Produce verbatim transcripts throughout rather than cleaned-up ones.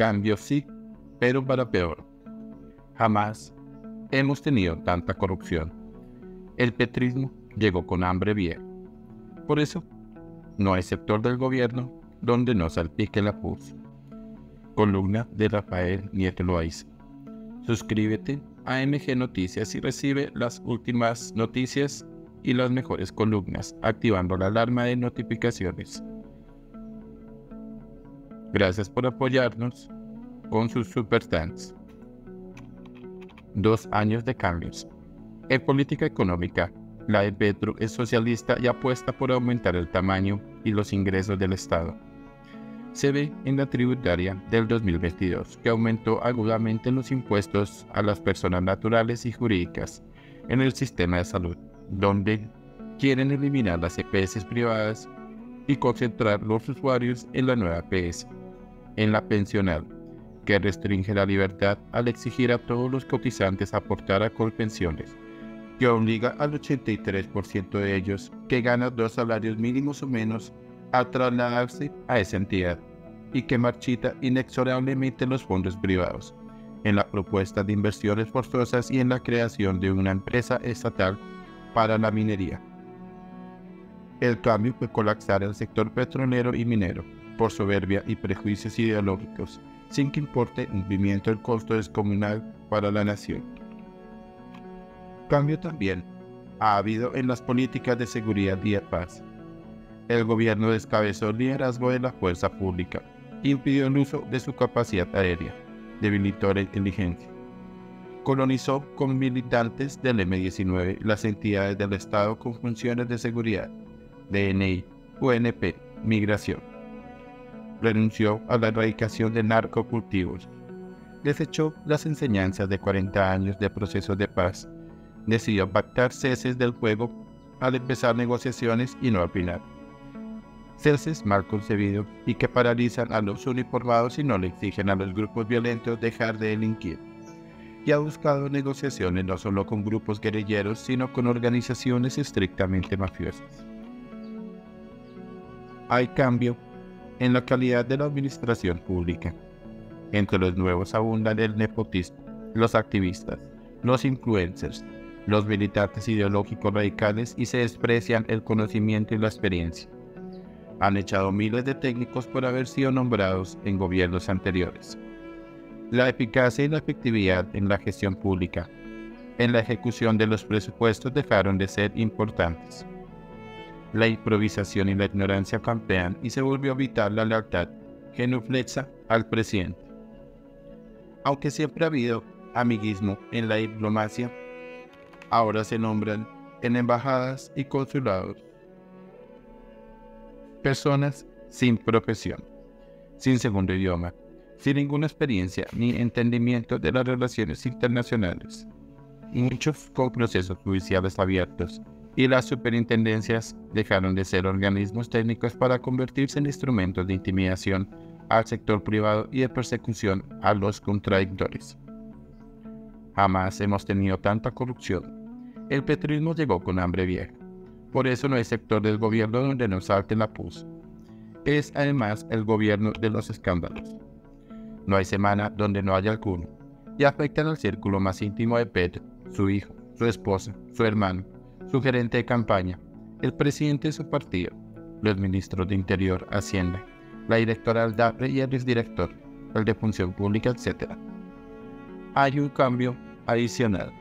Cambio sí, pero para peor. Jamás hemos tenido tanta corrupción. El petrismo llegó con hambre vieja. Por eso, no hay sector del gobierno donde no salpique la pus. Columna de Rafael Nieto Loaiza. Suscríbete a M G Noticias y recibe las últimas noticias y las mejores columnas, activando la alarma de notificaciones. Gracias por apoyarnos con sus super thanks. Dos años de cambios. En política económica, la de Petro es socialista y apuesta por aumentar el tamaño y los ingresos del Estado. Se ve en la tributaria del dos mil veintidós, que aumentó agudamente los impuestos a las personas naturales y jurídicas en el sistema de salud, donde quieren eliminar las E P S privadas y concentrar los usuarios en la nueva P S, en la pensional, que restringe la libertad al exigir a todos los cotizantes aportar a Colpensiones, que obliga al ochenta y tres por ciento de ellos que ganan dos salarios mínimos o menos a trasladarse a esa entidad y que marchita inexorablemente los fondos privados, en la propuesta de inversiones forzosas y en la creación de una empresa estatal para la minería. El cambio fue colapsar el sector petrolero y minero por soberbia y prejuicios ideológicos, sin que importe un pimiento el costo descomunal para la nación. Cambio también ha habido en las políticas de seguridad y de paz. El gobierno descabezó el liderazgo de la fuerza pública, impidió el uso de su capacidad aérea, debilitó la inteligencia, colonizó con militantes del eme diecinueve las entidades del Estado con funciones de seguridad, D N I, U N P, migración, renunció a la erradicación de narcocultivos, desechó las enseñanzas de cuarenta años de procesos de paz, decidió pactar ceses del fuego al empezar negociaciones y no al final. Ceses mal concebidos y que paralizan a los uniformados y no le exigen a los grupos violentos dejar de delinquir. Y ha buscado negociaciones no solo con grupos guerrilleros, sino con organizaciones estrictamente mafiosas. Hay cambio en la calidad de la administración pública. Entre los nuevos abundan el nepotismo, los activistas, los influencers, los militantes ideológicos radicales y se desprecian el conocimiento y la experiencia. Han echado miles de técnicos por haber sido nombrados en gobiernos anteriores. La eficacia y la efectividad en la gestión pública, en la ejecución de los presupuestos dejaron de ser importantes. La improvisación y la ignorancia campean y se volvió vital la lealtad genuflexa al presidente. Aunque siempre ha habido amiguismo en la diplomacia, ahora se nombran en embajadas y consulados personas sin profesión, sin segundo idioma, sin ninguna experiencia ni entendimiento de las relaciones internacionales, muchos con procesos judiciales abiertos, y las superintendencias dejaron de ser organismos técnicos para convertirse en instrumentos de intimidación al sector privado y de persecución a los contradictores. Jamás hemos tenido tanta corrupción. El petrismo llegó con hambre vieja. Por eso no hay sector del gobierno donde no salte la pus. Es además el gobierno de los escándalos. No hay semana donde no haya alguno, y afectan al círculo más íntimo de Petro, su hijo, su esposa, su hermano, su gerente de campaña, el presidente de su partido, los ministros de Interior, Hacienda, la directora del DAPRE y el exdirector, el de Función Pública, etcétera. Hay un cambio adicional.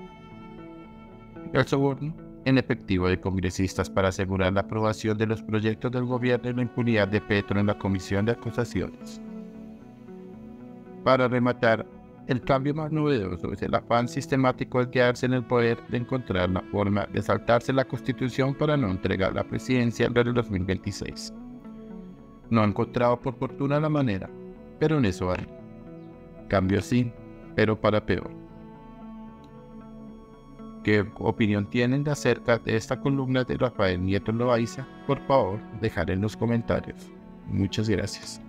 El soborno en efectivo de congresistas para asegurar la aprobación de los proyectos del gobierno y la impunidad de Petro en la Comisión de Acusaciones. Para rematar, el cambio más novedoso es el afán sistemático de quedarse en el poder, de encontrar la forma de saltarse la Constitución para no entregar la presidencia en el dos mil veintiséis. No ha encontrado por fortuna la manera, pero en eso hay. Cambio sí, pero para peor. ¿Qué opinión tienen acerca de esta columna de Rafael Nieto Loaiza? Por favor, dejar en los comentarios. Muchas gracias.